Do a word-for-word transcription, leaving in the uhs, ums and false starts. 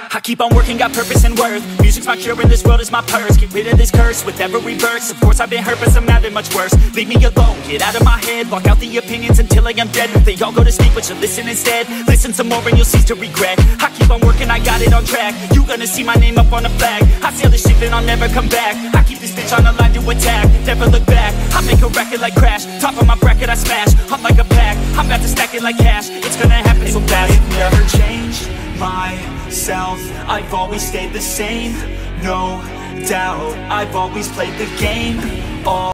I keep on working, got purpose and worth. Music's my cure and this world is my purse. Get rid of this curse with every verse. Of course I've been hurt but some have it much worse. Leave me alone, get out of my head. Block out the opinions until I am dead. They all go to sleep but you listen instead. Listen some more and you'll cease to regret. I keep on working, I got it on track. You gonna see my name up on a flag. I sail this ship and I'll never come back. I keep this bitch on the line to attack. Never look back, I make a record like Crash. Top of my bracket I smash, hot like a pack. I'm about to stack it like cash. It's gonna happen so fast. I've never changed myself, I've always stayed the same. No doubt, I've always played the game all